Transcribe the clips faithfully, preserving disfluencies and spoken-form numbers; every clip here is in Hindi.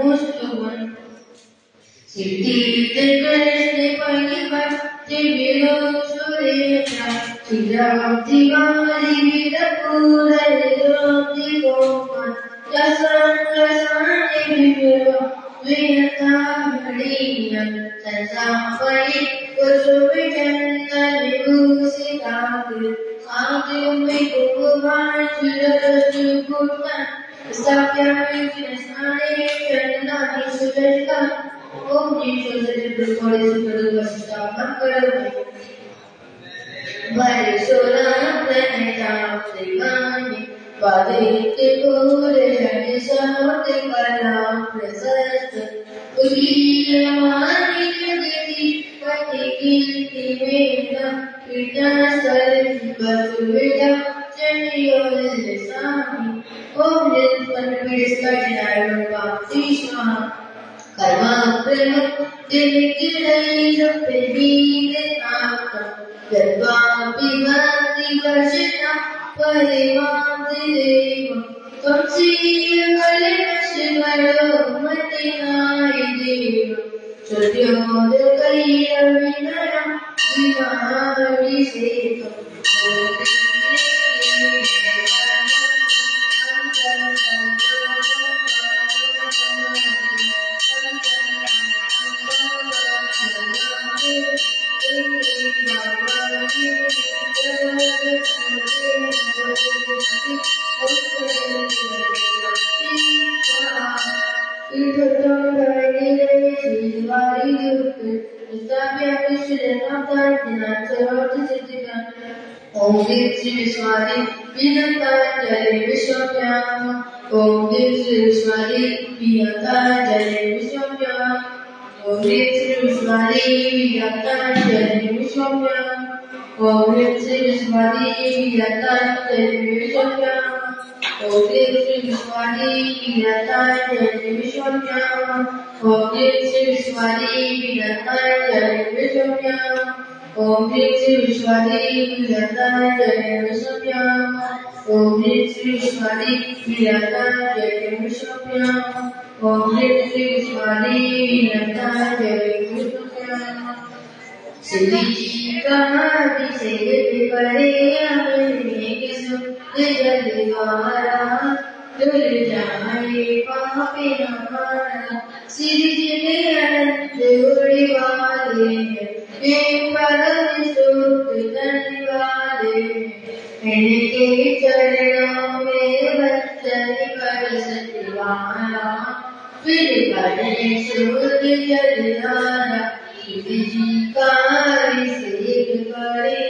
मुस्तमन सिद्धि कृष्ण परिमल दिव्यो सुरेशा चिराग दिवारी विरपूर ज्योति गोमन कसंग सानि विविरो विनता भड़ीयन संसापरि कुसुम चंदन विभूषिताग्र आगे में भगवान सुरसुकुटा स्थाप्यामि कृष्णाने चरणानि सुदर्शा ओम जीसस कृष्ण सुदर्शा करोमि भरे सोना प्रणता प्रेमानि पादिते पूरे जने सामते कला प्रसस्त उलीयमानि जगति पति कीर्ति मेधा पिता सर्व बसुविदा चंद्रियों सामी ओम निरंतर विस्तारिणाय बाप्तिस्मा कर्मा प्रेम दिल की रईस प्रेमीने आका जन्मा पिबंदी वर्षना परिवांति देव तुमसी कले शिवरो मतिनाय देव चुर्योद कई अविनरा विमारी सेतु ओम देव श्री विश्वारी विनता जय विश्वव्याम ओम देव श्री विश्वारी विनता जय विश्वव्याम ओम देव श्री विश्वारी विनता जय विश्वव्याम ओम देव श्री विश्वारी विनता जय विश्वव्याम ओम देव श्री विश्वारी विनता जय विश्वव्याम ओम देव श्री विश्वारी विनता जय विश्वव्याम ओम देव श्री विश्वारी विनता जय विश्वव्याम ओम देव श्री विश्वारी विनता जय विश्वव्याम ओम देव श्री विश्वारी विनता जय विश्वव्याम श्री जी का अभिषेक करे हमें सुख जल द्वारा डुल जाए पापी हमारा श्री जी ने अनंत उड़ी वाले वे परम सुख धन वाले इनके चरणों में वचन कर सतवारा फिर करे सुख जल धारा श्री जी का अभिषेक करे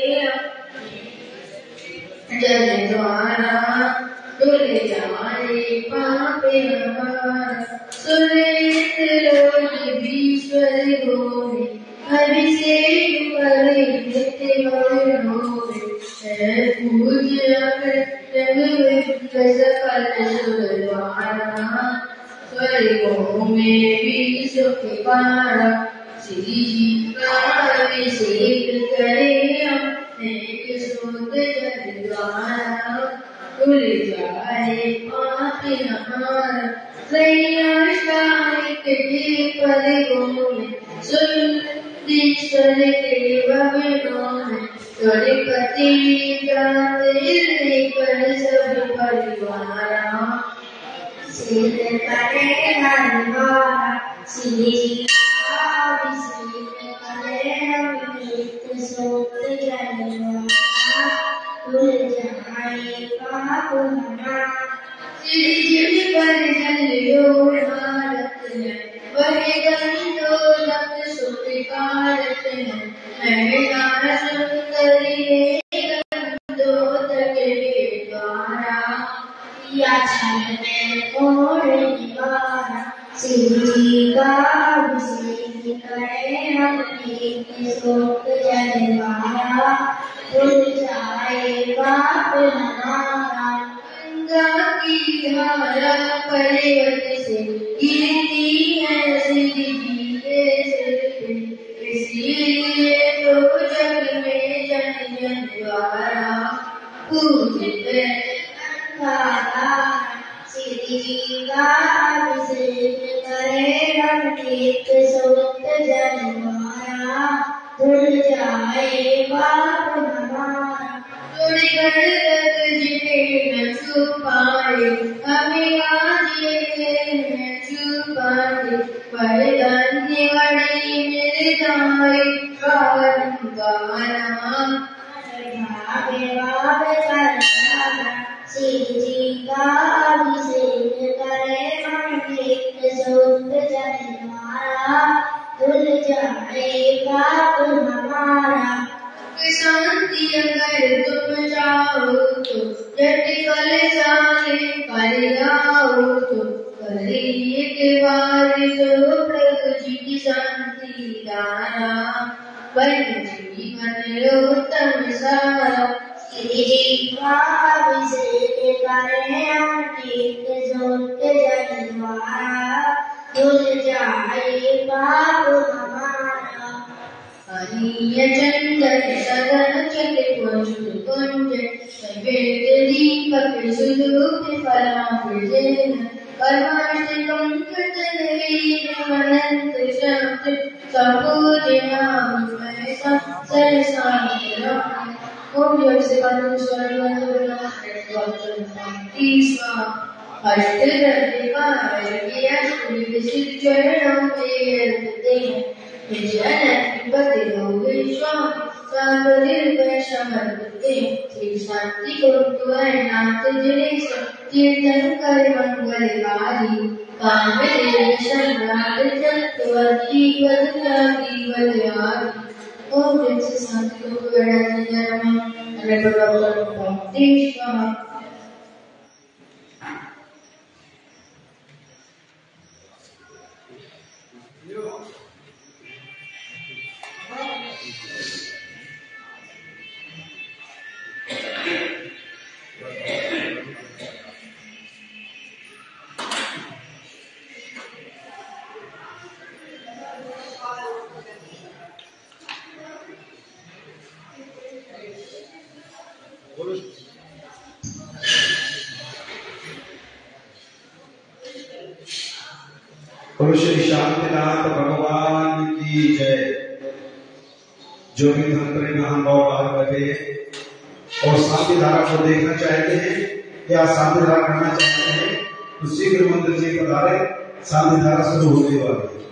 जल द्वारा डुल जाए पापी हमारा सुरेश लोक विश्वर गोविंद अभिषेक करे नित्य होवे पूज्य कृष्ण सकल सुरद्वारा स्वर्गों में भी सुख पारा श्री जी का अभिषेक करे अपने सुध जल द्वारा खुल जाए पापी हमारा त्रैयाष्टानिक के पद गोविंद सुन्दीश्वर देव विनोद त्वरिपति जाते कर सब परिवारा सिद्ध करे हरवारा श्री का अभिषेक करे अमृत सोत जलवारा खुल जाए पाप हमारा श्री जी पर जलियो भारत है वही गंधोलक सुविकारत है महंगा सुंदरी गंधोदक के द्वारा या छल में कोड़ निवारा श्री का अभिषेक करे अमृत सोत जलवारा खुल जाए पाप हमारा गंगा की धारा पर्वत से गिरती है श्री जी के सिर पे इसलिए तो जग में जन जन द्वारा पूजित श्री जी का अभिषेक करे जिन्हें न छुपाए हमें आज ये छुपाए वरदान की घड़ी मिल जाए बारंबार भावे भावे करना सीधी का अभिषेक करे मन के जोत जन्मारा धुल जाए पाप हमारा शांति अगर तुम जाओ तो जट कल जाए कर आओ तो करिए के बार जो प्रभु जी की शांति दाना बन जीवन उत्तम सारा श्री का अभिषेक करें अमृत जोत जन्मारा धुल जाए पाप हमारा हरिय चंदन सदन चले पंचुल कुंज नैवेद्य दीपक सुदूप फलाभजन परमार्थ कंकटन वीर अनंत शब्द संपूर्ण नाम में सरसाई ओम जय से बंधु स्वर बंधु अष्ट चरणों में श्री शांति नाथ जिनेश कीर्तन कर मंगलकारी कामेर सम्राट चक्रवर्ती बदलागी बलिहारी ओम जय शांति को जन्म भक्ति श्री शांतिनाथ भगवान की जय। जो भी धर्म हम बाहर बैठे और शांति धारा को देखना चाहते हैं या शांति धारा करना चाहते हैं तो शीघ्र मंदिर जी पधारे, शांति धारा शुरू होने वाली है।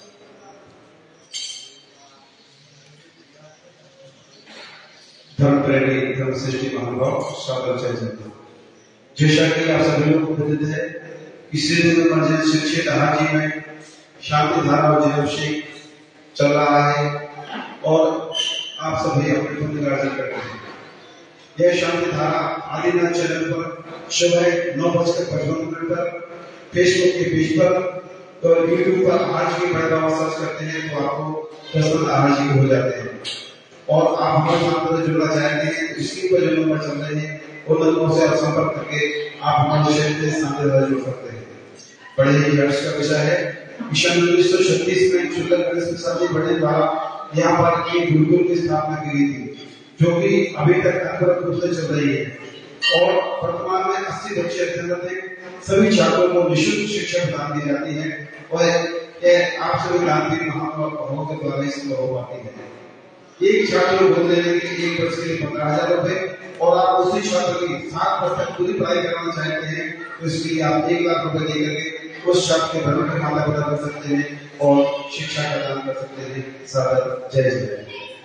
धर्म प्रेमी धर्म सृष्टि महानुभाव स्वागत है। जैसा कि आप सभी लोग को पता है इसी दिन शिक्षित हाजी में शांति धारा और जयअभिषेक चल रहा है और आप सभी अपने पुण्यराजी करते हैं। यह शांति धारा आदिनाथ चैनल पर सुबह नौ बजकर पचपन मिनट पर, फेसबुक के पेज पर और यूट्यूब पर आज की भड़कावा सर्च करते हैं तो आपको दर्शन आज ही हो जाते हैं। और आप हमारे साथ में जुड़ना चाहते हैं तो इसके ऊपर जो नंबर चल रहे हैं उन नंबरों से आप संपर्क करके आप हमारे शहर से शांति धारा जुड़ सकते हैं। बड़े ही हर्ष का विषय है। मिशन उन्नीस सौ छत्तीस में शुक्ल गणेश प्रसाद जी बड़े द्वारा यहाँ पर एक गुरुकुल की स्थापना की गई थी, जो कि अभी तक अनवरत रूप से चल रही है और वर्तमान में अस्सी बच्चे अध्ययनरत हैं। सभी छात्रों को निःशुल्क शिक्षा प्रदान की जाती है और यह आप सभी क्रांति महात्मा के द्वारा ही संभव हो पाती है। एक छात्र को बोलने के लिए एक वर्ष के लिए पंद्रह हजार रुपए और आप उसी छात्र की सात वर्ष तक पूरी पढ़ाई कराना चाहते हैं तो इसके लिए आप एक लाख रुपए दे करके उस छात्र के धर्म के माता पिता कर सकते हैं और शिक्षा का दान कर सकते हैं। सादर जय जय।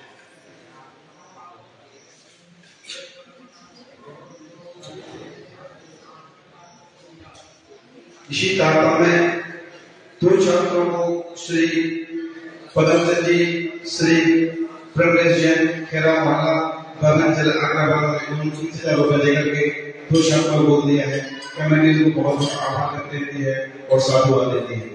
इसी तारतम्य में दो छात्रों को श्री पदमचंद जी, श्री प्रगलेश जैन, खेरा मोहल्ला बागंचल आगरा बाग में तीस हजार रुपए देकर के दो छात्रों को बोल दिया है। कमेटी को बहुत बहुत आभार व्यक्त देती है और साधुवाद देती है।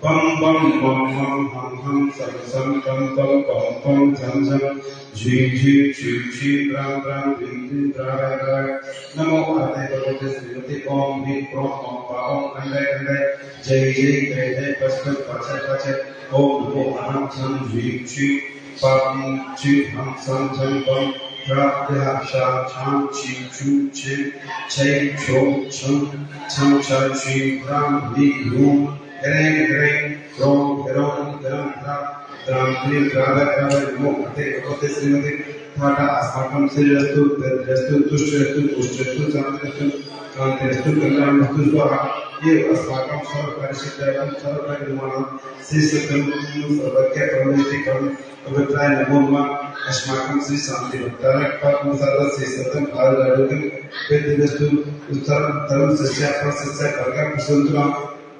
Bum bum bum hum hum hum sum sum pum pum pum pum zam zam ji ji ji ji ram ram dim dim ra ra ra Namo Arte Bhagavate Srimati Om Him Prom Om Pa Om Kande Kande Jai Jai Jai Jai Paspat Pachat Pachat Om Namo Aham Sam Ji Ji Pam Ji Ham Sam Sam Pam Ra Ra Sha Cham Chi Chu Chin Chai Chom Chum Cham Cha Chi Ram Di Rum Greng Greng Rom Rom Ram Ram Ram Di Radha Radha Namo Arte Bhagavate Srimati Thata Asmakam Sriyastu Yastu Tushyastu Tushyastu Santastu Santastu Kalyanmastu Swaha Ye Asmakam Sarva Parishitaram Sarva Parimanam Sri Satam Sarvakya Paramishtikam Pavitray Namoma Asmakam Sri Santi Bhattarak Patma Sarva Sri Satam Bharadadukam Vedivastu Uttaram Taram Sasya Prasasya Karga Prasanturam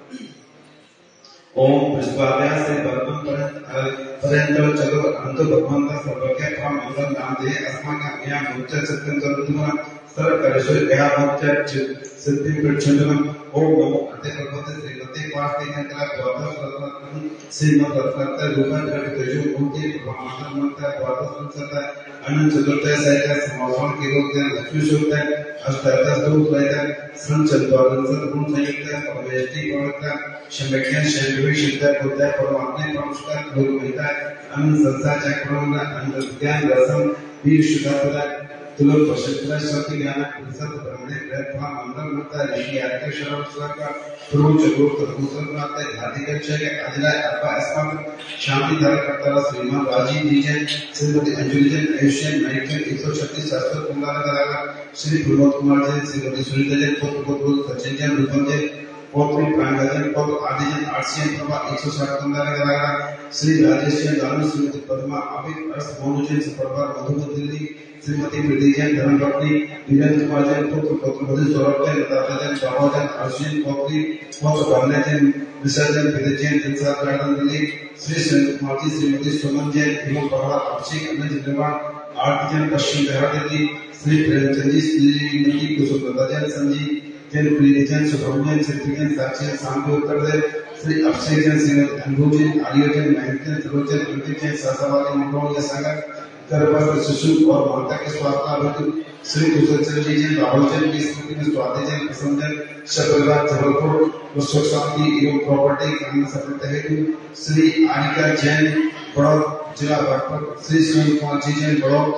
ओम पुष्पाभ्यास से बर्तन पर्यंत चलो अंत भगवान का सर्वज्ञ परम मंगल नाम दे अस्माकं ज्ञान मुच्च सत्यं सर्वतम सर्व करेश्वर गया मुच्च सिद्धि प्रचंडम ओम नमो अते भगवते श्रीमती पार्वती चंद्र द्वादश रत्न श्रीमद रत्न रूपन तेजो मूर्ति ब्रह्मांड मंत्र द्वादश संसद अनंत चतुर्थ सहित समापन के रूप में लक्ष्मी सूक्त अष्टादश दूत लयत संचल द्वादश गुण संयुक्त परमेष्टि पवित्र शम्यज्ञ शैलवी सिद्ध बुद्ध परमात्मा परमष्कार गुरु महिता अनंत संसार चक्रवर्ण अनंत ज्ञान दर्शन वीर शुद्धात्मा तुलक पशुत्रा शक्ति ज्ञान प्रसाद ब्रह्मणे प्रयत्न मंगल मुक्ता ऋषि आर्य शरण स्वर्ग पूर्व चतुर्थ भूषण प्राप्त धातिकर चय अजय अपा अस्माक शांति धारण करता श्रीमान राजीव जी जैन श्रीमती अंजलि जैन एशियन नाइट एक सौ छत्तीस शास्त्र कुमार लगागा श्री प्रमोद कुमार जैन श्रीमती सुनीता जैन पुत्र पुत्र सचिन जैन रूपम जैन पौत्री प्रांगजन पौत्र आदिजन आर्सियन प्रभा एक सौ साठ कुमार लगागा श्री राजेश जैन दानव श्रीमती पद्मा अभित अर्थ मोनू जैन सुप्रभा मधुबन दिल्ली श्रीमती प्रीति जैन धर्मपत्नी वीरेंद्र कुमार जैन पुत्र पुत्र मधु सौरभ जैन लता जैन बाबा जैन अर्जुन पौत्री पौत्र भावना जैन विसर्जन विदय जैन इंसार गार्डन दिल्ली श्री सुनील कुमार जी श्रीमती सुमन जैन एवं प्रभा अभिषेक अनंत निर्माण आरती जैन पश्चिम बिहार दिल्ली श्री प्रेमचंद जी श्रीमती कुसुमलता जैन संजीव जैन प्रीति जैन सुब्रमण्यन सिद्धि जैन साक्षी शांति उत्तर जैन श्री अभिषेक जैन श्रीमती अनुभव जैन आर्य जैन महेंद्र जैन सरोज जैन अंकित जैन सासावादी मंगोलिया सागर गर्भस्थ शिशु और माता के स्वास्थ्य श्री कुशल जी जैन राहुल जैन की स्मृति में स्वाति जैन प्रसन्न जैन शब्दराज जबलपुर विश्व शांति एवं प्रॉपर्टी कामना सफलता हेतु श्री आनिका जैन बड़ौद जिला बागपत श्री सुनील कुमार जी जैन बड़ौद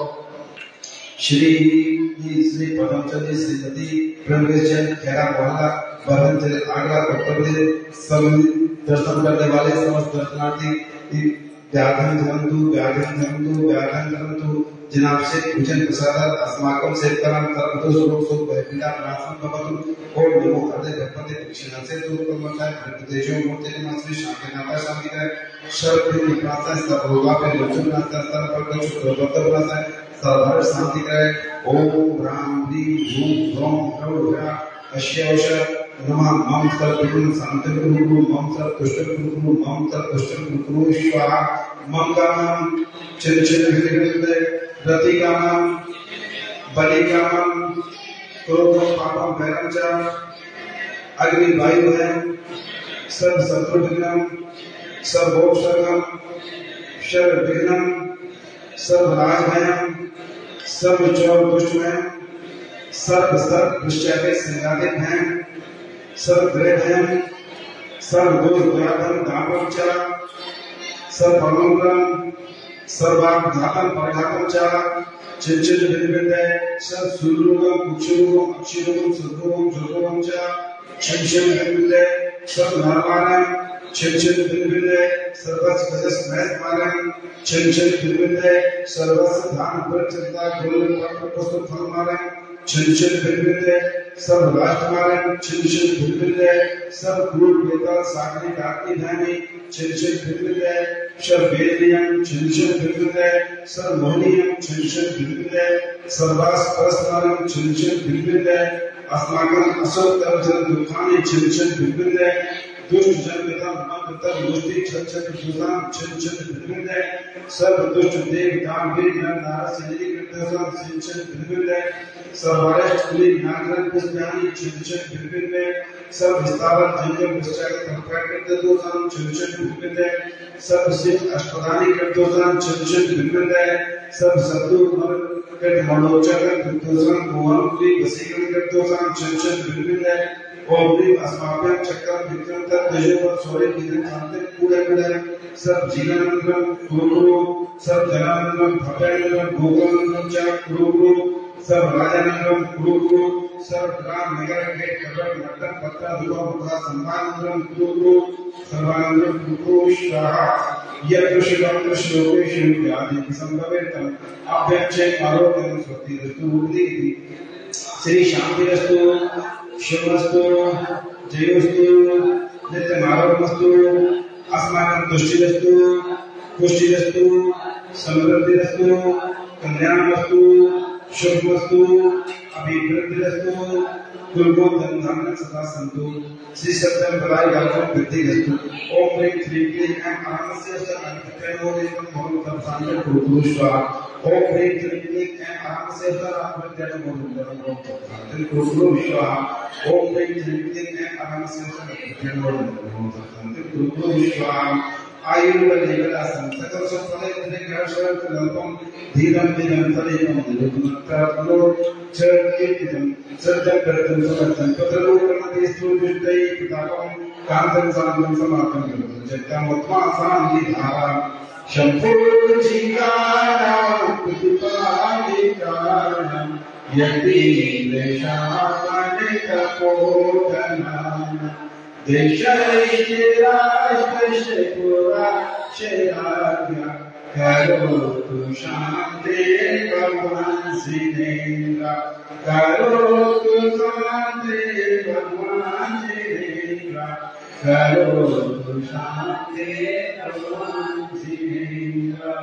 श्री श्री पदमचंद जी श्रीमती प्रेमवेश जैन खेरा मोहल्ला बरहन जिले आगरा उत्तर प्रदेश दर्शन करने वाले समस्त दर्शनार्थी व्याघ्रं धरन्तु व्याघ्रं धरन्तु व्याघ्रं धरन्तु जनाब से भोजन प्रसाद अस्माकं सेवकरं सर्वतो स्वरूप सुख भयपीड़ा नाशं भवतु ओम नमो हृदय गणपति दक्षिणा से दूरकमताय तेजो मूर्ति नमः श्री शांतिनाथा शांति का सर्व प्रार्थना सर्वोगा पे लक्ष्मण नाथा सर्व पर कुछ प्रबोध प्रार्थना सर्व शांति का ओम राम ह्रीं धूम धूम करुणा अश्यवश नमः मम सर्वगुण शांति गुरु मम सर्व कुष्ठ गुरु मम सर्व कुष्ठ गुरु स्वाहा मम कामं चिर चिर विद्य रति कामं बलि कामं क्रोध पापं भयं च अग्नि वायु भयं सर्व शत्रु विघ्नं सर्व भोगसर्गं सर्व विघ्नं सर्व राज भयं सर्व चोर दुष्ट भयं सर्व सर्व दुष्टादि संघातिक भयं सर्व ग्रह भयं सर्व दोष दुराधन दापं च सर्व अमंगलम सर्वाघातम परिघातम च चिंचित विद्य सर्व सुरोगम कुक्षरोगम अक्षरोगम सद्रोगम जोगोगम च चिंचित विद्य सर्व नरमानम चिंचित विद्य सर्वस गजस महस मानम चिंचित विद्य सर्वस धान प्रचंता गुरु पत्र पुस्तक फल मानम चिंचित विद्य सर्व राष्ट्रमानम चिंचित विद्य सर्व क्रूर बेताल सागरी काटनी धानी चिंचित विद्य सर्व वेदियम चिंचित विद्य सर्व मोहनीयम चिंचित विद्य सर्वास परस्परम चिंचित विद्य अस्माकं असुर जन दुखानि चिंचित विद्य दुष्ट जन पिता मंत्र मुष्टि छछत सुदान चिंचित विद्य सर्व दुष्ट देव दान वीर नर नारद सिद्धि कृत Kirtasan Sinchan Bilbille, Sarvaresh Kuli Nagran Bisnani Chinchan Bilbille, Sab Vistaran Jangal Vistaka Compared Kirtasan Chinchan Bilbille, Sab Sim Ashpadani Kirtasan Chinchan Bilbille, Sab Sadu Kir Malochakan Kirtasan Kuwanukli Vasikan Kirtasan Chinchan Bilbille, Omri Asmapyan Chakram Vikranta Tejuvan Sore Kidan Chantan Kuda Kuda, Sab Jiganandram Kuru, Sab Janandram Bhapanandram Gokulandram Chak Kuru, Sab Rajanandram Kuru, Sab Ram Nagara Gate Kabar Matan Patra Duva Mukha Sambanandram Kuru, Sarvanandram Kuru Shraha, Yadrushidandra Shloke Shilpi Adi Sambhavetam, Abhyakchay Arogyam Swati Rastu Uditi, Sri Shanti Rastu, Shivastu, Jayastu, Nitya Maromastu, Asmanam Tushtidastu, Pushtidastu, Samriddhidastu, Kalyanastu, Shubhmastu, Abhivriddhidastu, Kulbodhan Dhamman Sada Santu, Sri Satyam Balai Galvam Vidhidastu, Om Ring Three Kling and Aramasya Antakanodism Mohammadam Sandar Kurushva, Om Ring Three Kling and Aramasya Antakanodism Mohammadam Sandar Kurushva, Om Ring Three Kling and Aramasya Antakanodism Mohammadam Sandar Kurushva, Ayurva Devadasan, Sakal Sopale, Nigashar, Kalapam, Dhiram Dhiram Salinam, Dhirumataplo, Churkitam, Sarjam Karatam Samatam, Patalu Kamatis, Tujutai, Pitapam, Kantam Sandam Samatam, Jatam Utmasan, Nidhara, Shampur Chikara, Putupalikaram, Yati Deshamaneka Potanam. Deshaikira Shashipura Shiragya Karotu Shanti Bhagwan Sinendra Karotu Shanti Bhagwan Sinendra Karotu Shanti Bhagwan Sinendra.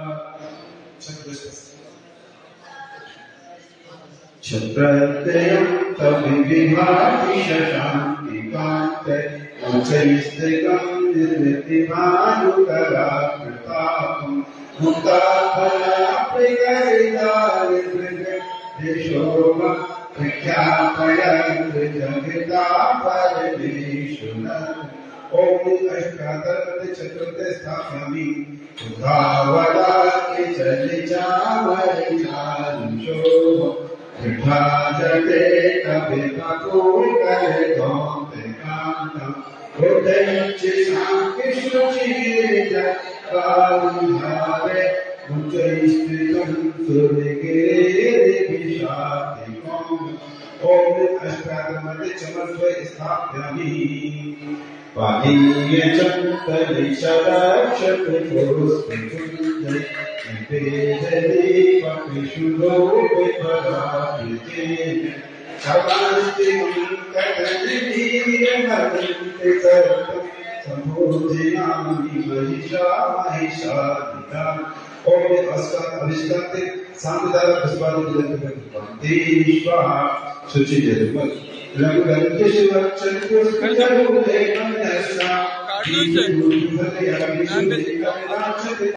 Chapratyam Tabhivihati Shashanti Kante Uchayistegam Nirvitimhanukara Pratapam Muktabhala Prigaridari Prigat Deshoma Prikyapayam Prijagita Paradishuna Om Ashkatarpati Chaturte Sthapami Udhavada Kichalicha Maricharisho Vijajate Kabhipako Kare Gomte Kantam Udayanchi Sankishnu Chirija Kalihare Uchaistitam Surigiri Vishatikom Om Ashkatamati Chamasva Isthapyami Vaniya Chantali Shadakshati Puruspitundai Vipejadi Papishudo Viparapite Chavasti Munkataditi Madhinte Sartam Sambhodhinami Mahisha Mahishadita Om Aska Avishkante Samdara Puspadi Vilakamati Ishvaha Suchi Jarumat Langankeshwar Chankur Kajaru Devanasa Guru Bhagya Vishnu Kamilachate